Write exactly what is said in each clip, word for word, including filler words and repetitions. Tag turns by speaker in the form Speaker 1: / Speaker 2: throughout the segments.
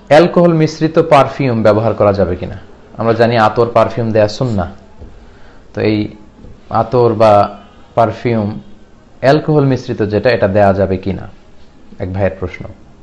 Speaker 1: Alcohol মিশ্রিত perfume ব্যবহার করা যাবে কিনা। আমরা জানি আতর পারফিউম দেয়া সুন্নাহ, তো এই আতর বা পারফিউম অ্যালকোহল মিশ্রিত যেটা, এটা দেয়া যাবে কিনা, এক ভাইয়ের প্রশ্ন।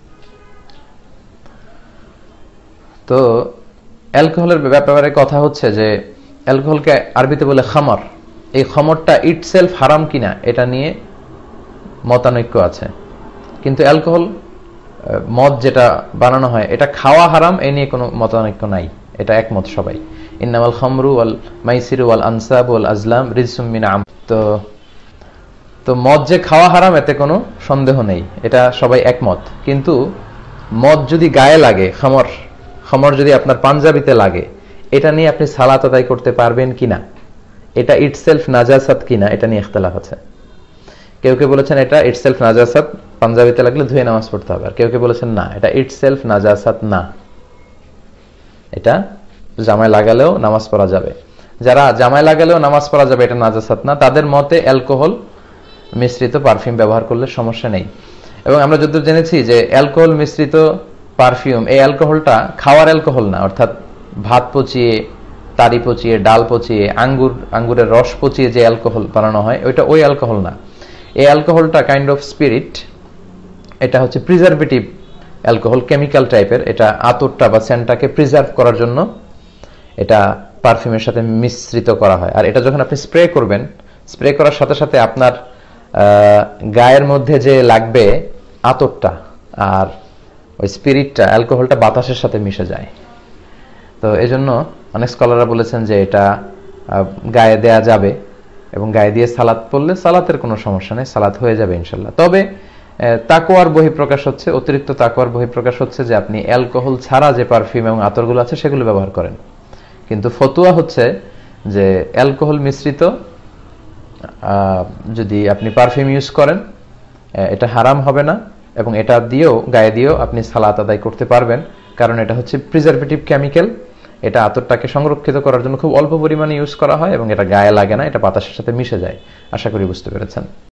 Speaker 1: তো অ্যালকোহলের ব্যাপারে কথা হচ্ছে যে অ্যালকোহলকে আরবিতে বলে খামর। এই খামরটা ইটসেলফ হারাম কিনা এটা নিয়ে মতানৈক্য আছে, কিন্তু অ্যালকোহল মদ যেটা বানানো হয় এটা খাওয়া হারাম, এ নিয়ে কোনো মতানৈক্য নাই, এটা একমত সবাই। ইন্নামাল খামরু ওয়াল মাইসিরু ওয়াল আনসাব ওয়াল আজলাম রিজসুম মিন আম। তো তো মদ যে খাওয়া হারাম এতে কোনো সন্দেহ নেই, এটা সবাই একমত। কিন্তু মদ যদি গায়ে লাগে, খামর খামর যদি আপনার পাঞ্জাবিতে লাগে, এটা নিয়ে আপনি সালাত আদায় করতে পারবেন কিনা, এটা ইটসেলফ নাজাসাত কিনা, এটা নিয়ে ইখতিলাফ আছে। কেউ কেউ বলেছেন এটা ইটসেলফ নাজাসাত, পাঞ্জাবিতে লাগলে ধুয়ে নামাজ পড়তে হবে। আর কেউ কেউ বলেছেন না, এটা ইটসেলফ নাজাসাত না, এটা জামায় লাগালেও নামাজ পড়া যাবে। যারা জামায় লাগালেও নামাজ পড়া যাবে এটা নাজাসাত না, তাদের মতে অ্যালকোহল মিশ্রিত পারফিউম ব্যবহার করলে সমস্যা নেই। এবং আমরা যতদূর জেনেছি যে অ্যালকোহল মিশ্রিত পারফিউম, এই অ্যালকোহলটা খাওয়ার অ্যালকোহল না, অর্থাৎ ভাত পচিয়ে, তারি পচিয়ে, ডাল পচিয়ে, আঙ্গুর আঙ্গুরের রস পচিয়ে যে অ্যালকোহল বানানো হয় ওইটা ওই অ্যালকোহল না। এই অ্যালকোহলটা কাইন্ড অফ স্পিরিট, এটা হচ্ছে প্রিজারভেটিভ অ্যালকোহল, কেমিক্যাল টাইপের। এটা আতরটা বা সেন্টটাকে প্রিজার্ভ করার জন্য এটা পারফিউমের সাথে মিশ্রিত করা হয়। আর এটা যখন আপনি স্প্রে করবেন, স্প্রে করার সাথে সাথে আপনার গায়ের মধ্যে যে লাগবে আতরটা আর ওই স্পিরিটটা, অ্যালকোহলটা বাতাসের সাথে মিশে যায়। তো এই জন্য অনেক স্কলাররা বলেছেন যে এটা গায়ে দেয়া যাবে, এবং গায়ে দিয়ে সালাত পড়লে সালাতের কোনো সমস্যা নেই, সালাত হয়ে যাবে ইনশাল্লাহ। তবে তাকওয়ার বহিঃপ্রকাশ হচ্ছে, অতিরিক্ত তাকওয়ার বহিঃপ্রকাশ হচ্ছে যে আপনি অ্যালকোহল ছাড়া যে পারফিউম এবং আতরগুলো আছে সেগুলো ব্যবহার করেন। কিন্তু ফতুয়া হচ্ছে যে অ্যালকোহল মিশ্রিত যদি আপনি পারফিউম ইউজ করেন এটা হারাম হবে না, এবং এটা দিয়েও গায়ে দিয়েও আপনি সালাত আদায় করতে পারবেন, কারণ এটা হচ্ছে প্রিজারভেটিভ কেমিক্যাল। এটা আতরটাকে সংরক্ষিত করার জন্য খুব অল্প পরিমাণে ইউজ করা হয় এবং এটা গায়ে লাগে না, এটা বাতাসের সাথে মিশে যায়। আশা করি বুঝতে পেরেছেন।